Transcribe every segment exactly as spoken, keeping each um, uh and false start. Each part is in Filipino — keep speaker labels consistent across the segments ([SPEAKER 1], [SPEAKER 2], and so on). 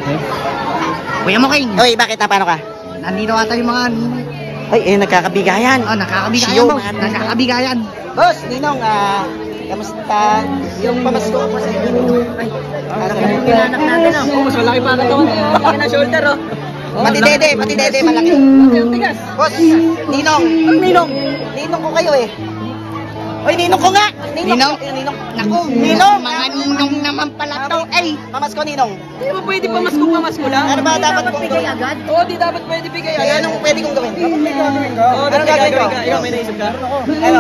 [SPEAKER 1] Kuya Muking.
[SPEAKER 2] Oy, bakit na? Paano ka?
[SPEAKER 1] Nandito ata yung mga...
[SPEAKER 2] Ay, eh, nagkakabigayan.
[SPEAKER 1] Oh, nakakabigayan
[SPEAKER 2] Siyo,
[SPEAKER 1] boss.
[SPEAKER 2] mga-
[SPEAKER 1] Nakakabigayan.
[SPEAKER 2] Boss, Ninong, ah, kamusta? Yung pamasko ko po sa inyo. Ay,
[SPEAKER 1] Pinanak natin ah.
[SPEAKER 3] Oh, mas malaki pa ang katawan niyo. Malaki na shoulder, oh.
[SPEAKER 2] pati dede, pati dede, malaki.
[SPEAKER 3] Ang tigas.
[SPEAKER 2] Boss, Ninong. Ninong. Ninong ko kayo eh. Oy, Ninong ko nga.
[SPEAKER 1] Ninong?
[SPEAKER 2] Eh, Ninong.
[SPEAKER 1] Naku,
[SPEAKER 2] Ninong.
[SPEAKER 1] mga ninong naman pala to. Ay,
[SPEAKER 2] Pamasko, Ninong.
[SPEAKER 3] Hindi mo pwede pamasko pamasko lang.
[SPEAKER 2] Ano ba dapat kong gawin?
[SPEAKER 1] agad?
[SPEAKER 3] Oo, di dapat pwede bigay.
[SPEAKER 2] Ay,
[SPEAKER 3] Ayan.
[SPEAKER 2] anong pwede kong gawin?
[SPEAKER 3] Oo,
[SPEAKER 2] Anong
[SPEAKER 3] anong
[SPEAKER 2] gagawin
[SPEAKER 3] gagawin
[SPEAKER 2] ko?
[SPEAKER 3] ka? Ikaw, may naisip ka?
[SPEAKER 2] Ano?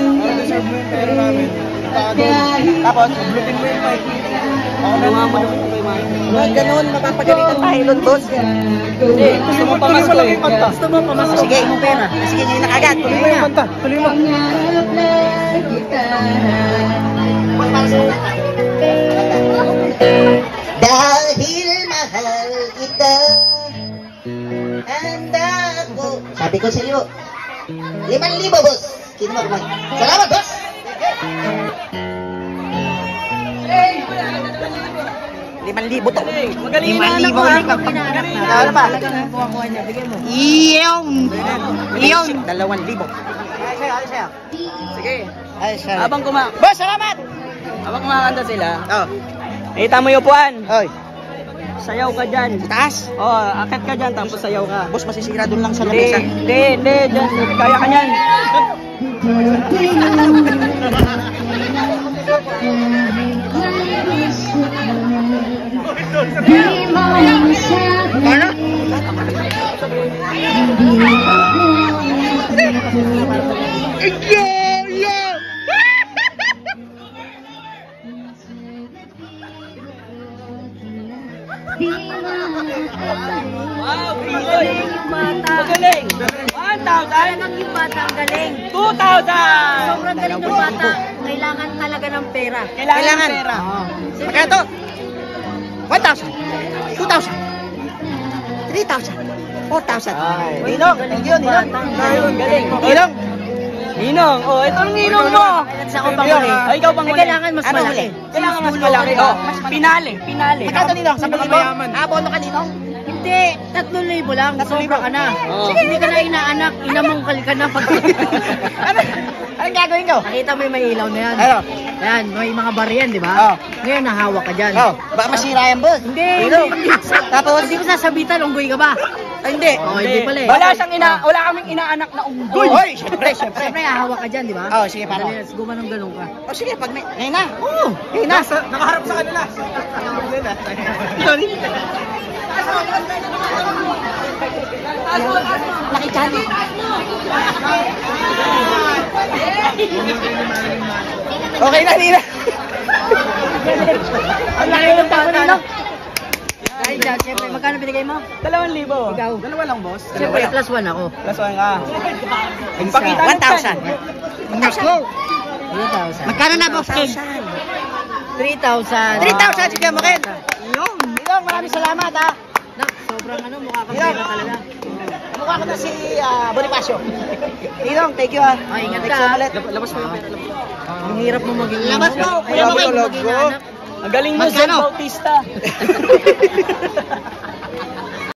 [SPEAKER 2] Tapos?
[SPEAKER 3] Ginawa mo naman kay Mike.
[SPEAKER 2] Mga ganun, mapapagalitan tayo nun, boss.
[SPEAKER 3] Hindi, gusto mo pamasko eh. Gusto mo pamasko.
[SPEAKER 2] Sige, pera. Sige, ngayon na kagad. Tuloy mo yan. Tuloy mo. Dahil mahal kita, handa ko. Sabi ko sa iyo, limang libo, boss. Sino mo kumain? Salamat, boss. Limang libo to.
[SPEAKER 3] Magaling
[SPEAKER 1] Lima
[SPEAKER 3] na anak
[SPEAKER 1] libo
[SPEAKER 3] mo, ha?
[SPEAKER 1] ulit ang
[SPEAKER 3] Magaling na.
[SPEAKER 2] Ano pa?
[SPEAKER 1] Iyon. Iyon.
[SPEAKER 2] Dalawang libo. Ay, sa'yo, ay, sa'yo.
[SPEAKER 3] Sige.
[SPEAKER 2] Ay, sa'yo.
[SPEAKER 3] Habang kuma
[SPEAKER 2] Boss, salamat!
[SPEAKER 3] habang kumakanta sila,
[SPEAKER 2] Oh,
[SPEAKER 3] nakita mo yung upuan.
[SPEAKER 2] oy.
[SPEAKER 3] Sayaw ka dyan.
[SPEAKER 2] Taas.
[SPEAKER 3] Oo, akit ka dyan, tapos sayaw ka.
[SPEAKER 2] Boss, masisira doon lang sa
[SPEAKER 3] Hindi,
[SPEAKER 2] lamesa.
[SPEAKER 3] hindi, hindi, dyan. Kaya ka niyan.
[SPEAKER 2] Ano? Yeah, yeah.
[SPEAKER 3] Wow, Pinoy! Magaling! one thousand!
[SPEAKER 4] Talagang yung bata ang galing.
[SPEAKER 3] two thousand!
[SPEAKER 4] Sobrang galing ng bata. Kailangan talaga ng pera.
[SPEAKER 3] Kailangan,
[SPEAKER 2] Kailangan.
[SPEAKER 3] ng pera.
[SPEAKER 2] Magkano to? one thousand. two thousand. three thousand. four thousand.
[SPEAKER 3] Ay.
[SPEAKER 2] Ninong, thank you, Ninong.
[SPEAKER 3] Ayun, galing.
[SPEAKER 2] Ninong.
[SPEAKER 3] Ninong, oh, ito ang ninong mo.
[SPEAKER 4] Sa ako panghuli.
[SPEAKER 3] Ay, ikaw pang
[SPEAKER 4] Ay, kailangan mas
[SPEAKER 2] Ano
[SPEAKER 4] malaki.
[SPEAKER 2] huli?
[SPEAKER 3] Kailangan mas malaki. Oh, pinali, pinali.
[SPEAKER 2] Magkano, Ninong? Sa libo? Abono ka, Ninong?
[SPEAKER 4] Hindi, tatlong libo lang.
[SPEAKER 2] Tatlong libo.
[SPEAKER 4] Sobra ka na.
[SPEAKER 3] Oo.
[SPEAKER 4] Hindi ka na inaanak. Inamungkal ka na pag...
[SPEAKER 2] Ano? Anong gagawin ko?
[SPEAKER 4] Nakita mo yung may ilaw na yan.
[SPEAKER 2] Ano?
[SPEAKER 4] Yan, may mga bariyan, di ba?
[SPEAKER 2] Oo.
[SPEAKER 4] Ngayon, nahawak ka dyan.
[SPEAKER 2] Oh, baka masira yan, boss.
[SPEAKER 4] Hindi,
[SPEAKER 2] Ninong.
[SPEAKER 4] hindi.
[SPEAKER 2] Tapos?
[SPEAKER 4] Hindi ko sasabitan, unggoy ka ba?
[SPEAKER 2] Ay, hindi.
[SPEAKER 4] Oo, hindi pala eh.
[SPEAKER 3] Wala siyang ina, wala kaming inaanak na unggoy.
[SPEAKER 2] Hoy, syempre, syempre.
[SPEAKER 4] Siyempre, hahawak ka dyan, di ba?
[SPEAKER 2] Oh, sige, paano?
[SPEAKER 4] Dali, gumanong ganun ka.
[SPEAKER 2] Oh, sige, pag may... Ngayon na. Oo, ngayon na. Nakaharap sa kanila. Nakita niyo. Okay na, Nina.
[SPEAKER 4] Ang laki ng tao nila. Dahil dyan, siyempre, magkano binigay mo?
[SPEAKER 3] Dalawang libo.
[SPEAKER 4] Ikaw.
[SPEAKER 3] Dalawa lang, boss.
[SPEAKER 4] Siyempre, plus one ako.
[SPEAKER 3] Plus one ka. Pakita
[SPEAKER 2] one thousand.
[SPEAKER 1] Let's go.
[SPEAKER 4] three thousand.
[SPEAKER 1] Magkano na boss King?
[SPEAKER 4] three thousand.
[SPEAKER 2] three thousand, sige mo, Ken.
[SPEAKER 1] Iyon.
[SPEAKER 2] Ninong, maraming salamat, ha.
[SPEAKER 4] Nak, sobrang ano, mukha kang
[SPEAKER 2] Ilan?
[SPEAKER 4] pera talaga.
[SPEAKER 2] Mukha ko na si ah, Bonifacio. Ninong, thank you, ha.
[SPEAKER 4] Ah, ingat
[SPEAKER 2] Thanks
[SPEAKER 4] ka, ha.
[SPEAKER 2] ulit.
[SPEAKER 3] Labas mo yung pera.
[SPEAKER 4] Ang hirap mo maging
[SPEAKER 1] Labas mo, Kuya
[SPEAKER 4] Ang hirap
[SPEAKER 1] Muking.
[SPEAKER 4] mo maging anak.
[SPEAKER 3] Ang galing mo,
[SPEAKER 1] Magkano?
[SPEAKER 3] John Bautista.